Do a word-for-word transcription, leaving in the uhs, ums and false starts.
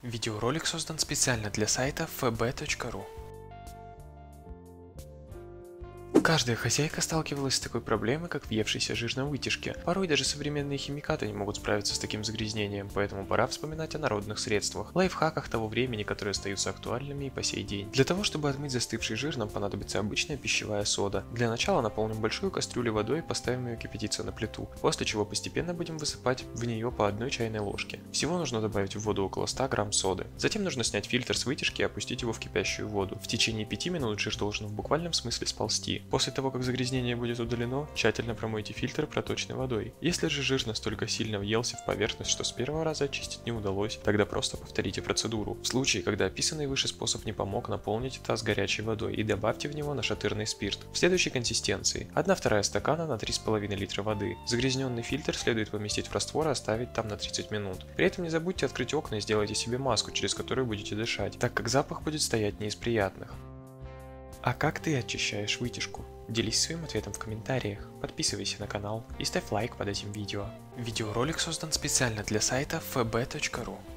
Видеоролик создан специально для сайта эф бэ точка ру. Каждая хозяйка сталкивалась с такой проблемой, как въевшийся жир на вытяжке. Порой даже современные химикаты не могут справиться с таким загрязнением, поэтому пора вспоминать о народных средствах, лайфхаках того времени, которые остаются актуальными и по сей день. Для того, чтобы отмыть застывший жир, нам понадобится обычная пищевая сода. Для начала наполним большую кастрюлю водой и поставим ее кипятиться на плиту, после чего постепенно будем высыпать в нее по одной чайной ложке. Всего нужно добавить в воду около ста грамм соды. Затем нужно снять фильтр с вытяжки и опустить его в кипящую воду. В течение пяти минут жир должен в буквальном смысле сползти. После того, как загрязнение будет удалено, тщательно промойте фильтр проточной водой. Если же жир настолько сильно въелся в поверхность, что с первого раза очистить не удалось, тогда просто повторите процедуру. В случае, когда описанный выше способ не помог, наполните таз горячей водой и добавьте в него нашатырный спирт. В следующей консистенции одна вторая стакана на три с половиной литра воды. Загрязненный фильтр следует поместить в раствор и оставить там на тридцать минут. При этом не забудьте открыть окна и сделайте себе маску, через которую будете дышать, так как запах будет стоять не из приятных. А как ты очищаешь вытяжку? Делись своим ответом в комментариях, подписывайся на канал и ставь лайк под этим видео. Видеоролик создан специально для сайта эф бэ точка ру.